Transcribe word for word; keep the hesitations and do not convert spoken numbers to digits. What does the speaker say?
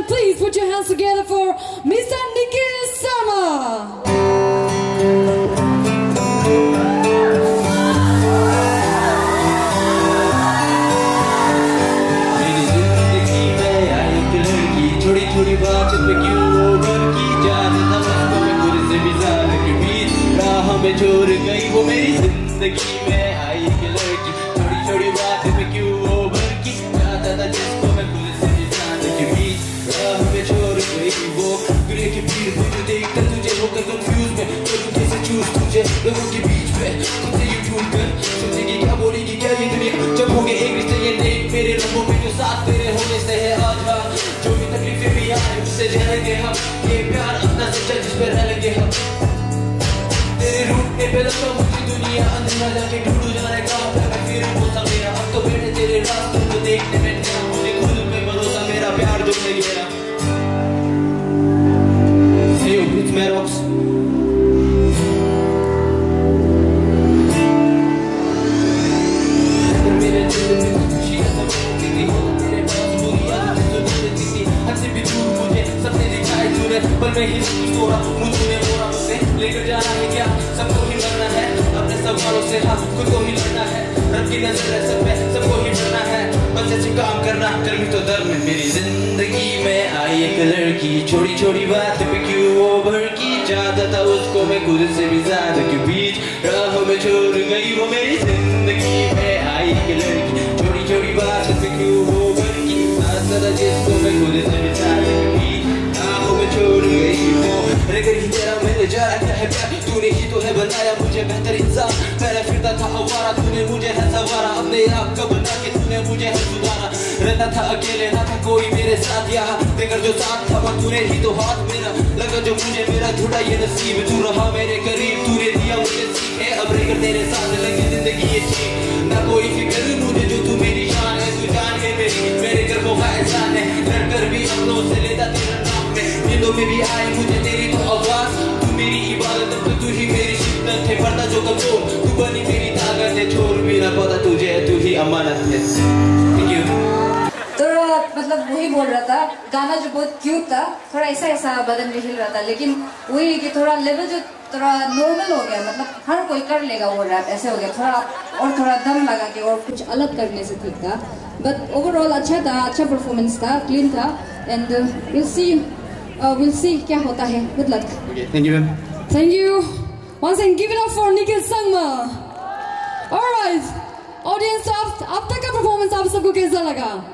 and please put your hands together for Mister Nikhil Sharma. थोड़ी बात पे क्यों ओवर की जान था मुझको मैं खुद से भी ज़्यादा के बीच राह में छोड़ गई वो मेरी जिंदगी में आई एक लड़की थोड़ी थोड़ी बात पे क्यों ओवर की जाता था जिसको मैं खुद से भी ज़्यादा के बीच राह में छोड़ गई वो गिरे के भीड़ में जो देखता तुझे होकर कंफ्यूज में करूँ कैसे चूज तुझे लोगों के बीच में तुझे ये ढूंढ कर सोचेगी क्या बोलेगी क्या ये दुनिया जब होंगे एक रिश्ते ये देख मेरे रंगों में जो साथ तेरे होने से है आज हाँ जो भी तकलीफें भी आए उससे झेलेंगे हम ये प्यार अपना सच्चा जिस पे रहेंगे हम तेरे रूठने पे लगा मुझे दुनिया अंदर जाके ढूंढ जाने का मैं फिर बोलता मेरा अब तो बैठे तेरे रास्तों को देखने में मुझे खुद पे भरोसा मेरा प्यार जो नहीं गया Hey, it's Maddox. पर मैं ही सोरा मुझे मोरा मुझसे लेकर जाना है क्या सबको ही मरना है अपने सवालों से हाँ खुद को ही लड़ना है रब की नजर है सब पे सबको ही डरना है बस ऐसे काम करना कर भी तो दर्द में मेरी जिंदगी में आई एक लड़की छोटी छोटी बात पे क्यों ओवर की जाता था उसको मैं खुद से भी ज्यादा के बीच राह में छोड़ गई वो मेरी जिंदगी में आई एक लड़की छोटी छोटी बात पे क्यों ओवर की जाता था जिसको मैं खुद से भी ज्यादा के बीच छोड़ गई हो लेकिन ही तेरा मैंने जाना क्या है प्यार तूने ही तो है बनाया मुझे बेहतर इंसान पहले फिरता था आवारा तूने मुझे है सवारा अपने आप का बना के तूने मुझे है सुधारा रहता था अकेले ना था कोई मेरे साथ यहाँ देकर जो साथ था वो तूने ही तो हाथ मेरा लगा जो मुझे मेरा झूठा ये नसीब तू रहा मेरे करीब तूने दिया मुझे सीखे अब रहकर तेरे साथ लगी जिंदगी ये ठीक ना कोई फिक्र मुझे जो तू मेरी शान है तू जान है मेरी मेरे कर्मों का एहसान है लड़कर भी अपनों से लेता तेरा नाम में नींदों में भी आए मुझे तेरी तो आवाज तू मेरी इबादत तो तू ही मेरी शिद्दत है पर्दा जो कमजोर तू बनी मेरी ताकत है छोड़ भी ना पता तुझे तू ही अमानत है थैंक यू थोड़ा मतलब वही बोल रहा था गाना जो बहुत क्यूट था थोड़ा ऐसा ऐसा बदन भी हिल रहा था लेकिन वही कि थोड़ा लेवल जो थोड़ा नॉर्मल हो गया मतलब हर कोई कर लेगा वो रैप ऐसे हो गया थोड़ा और थोड़ा दम लगा के और कुछ अलग करने से ठीक था बट ओवरऑल अच्छा था अच्छा परफॉर्मेंस था क्लीन था and will see will see क्या होता है good luck thank you thank you once and give it up for Nikhil Sharma alright audience आप अब तक का परफॉर्मेंस आप सबको कैसा लगा